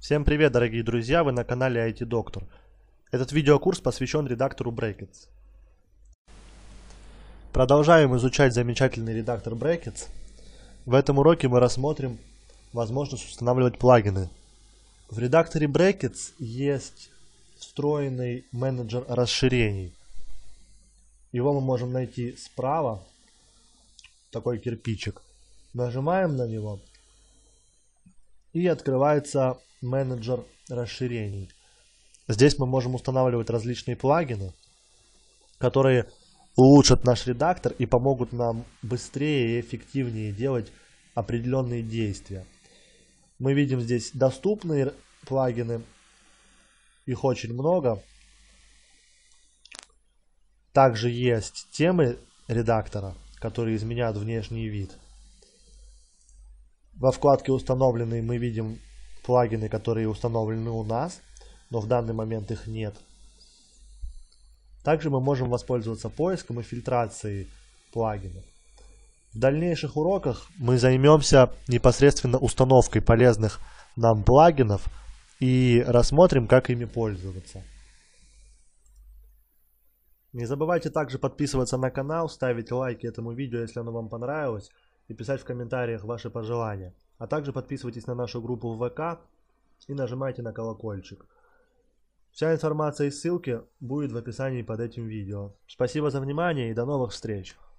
Всем привет, дорогие друзья, вы на канале IT Доктор. Этот видеокурс посвящен редактору Brackets. Продолжаем изучать замечательный редактор Brackets. В этом уроке мы рассмотрим возможность устанавливать плагины. В редакторе Brackets есть встроенный менеджер расширений. Его мы можем найти справа, такой кирпичик. Нажимаем на него, и открывается менеджер расширений. Здесь мы можем устанавливать различные плагины, которые улучшат наш редактор и помогут нам быстрее и эффективнее делать определенные действия. Мы видим здесь доступные плагины, их очень много. Также есть темы редактора, которые изменяют внешний вид. Во вкладке «Установленные» мы видим плагины, которые установлены у нас, но в данный момент их нет. Также мы можем воспользоваться поиском и фильтрацией плагинов. В дальнейших уроках мы займемся непосредственно установкой полезных нам плагинов и рассмотрим, как ими пользоваться. Не забывайте также подписываться на канал, ставить лайки этому видео, если оно вам понравилось, и писать в комментариях ваши пожелания. А также подписывайтесь на нашу группу в ВК и нажимайте на колокольчик. Вся информация и ссылки будет в описании под этим видео. Спасибо за внимание и до новых встреч!